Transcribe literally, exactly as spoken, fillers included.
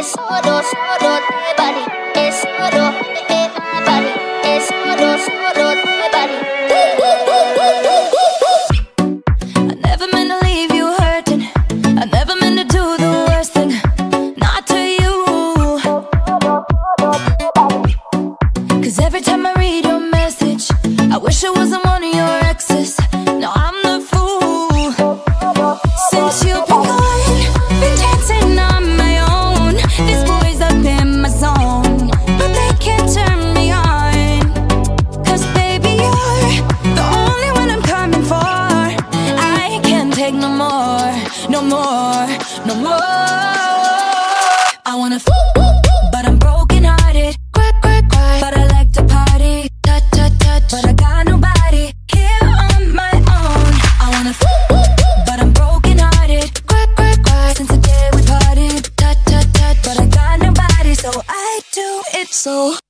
es solo, solo de body, es solo de my body, es solo, solo de body. I never meant to leave you hurting, I never meant to do the worst thing, not to you. Cause every time I read your message, I wish I wasn't one of your exes. No, I'm the fool. Since you've been gone, been dancing on my own. These boys up in my zone, but they can't turn me on. Cause baby, you're the only one I'm coming for. I can't take no more, no more, no more. I wanna f, but I'm broken hearted. Cry, cry, cry, but I like to party. Touch, touch, touch, but I got nobody here on my own. I wanna f, but I'm broken hearted. Cry, cry, cry, since the day we parted. Touch, touch, touch, but I got nobody, so I do it so.